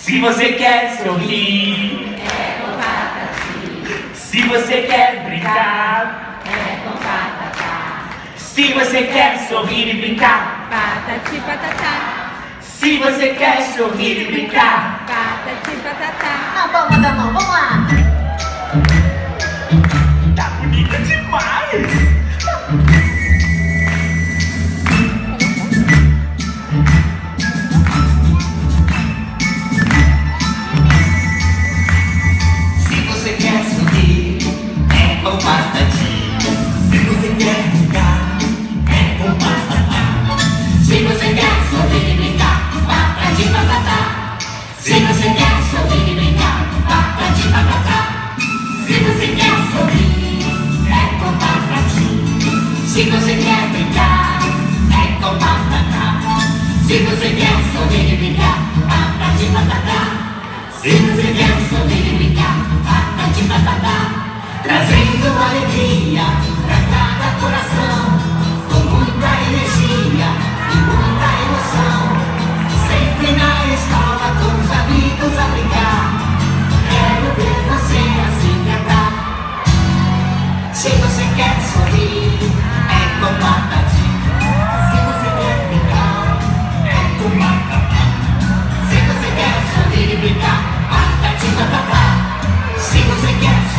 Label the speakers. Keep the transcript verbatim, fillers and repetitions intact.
Speaker 1: Se você quer sorrir,
Speaker 2: é com patati.
Speaker 1: se você quer brincar,
Speaker 2: É com patatá.
Speaker 1: se você quer sorrir e brincar,
Speaker 2: Patati patatá.
Speaker 1: se você quer sorrir e brincar.
Speaker 2: Patati patatá.
Speaker 3: A palma da mão, vamos lá!
Speaker 1: Tá bonita demais! Se você quer sorrir, é com patati. Se você quer brincar, é com patatá.
Speaker 4: Se você quer sorrir e brincar, patati patatá. Se você quer sorrir e brincar, patati patatá. Se você quer sorrir, é com patati. Se você quer brincar, é com patatá. Se você quer sorrir e brincar, patati patatá. Se você quer sorrir e brincar, patati patatá. Trazendo alegria pra cada coração, com muita energia e muita emoção. Sempre na escola com os amigos a brincar. Quero ver você assim cantar. Se você quer sorrir, é com patati. Se você quer brincar, é com patatá. Se você quer sorrir e brincar, patati patatá. Se você quer sorrir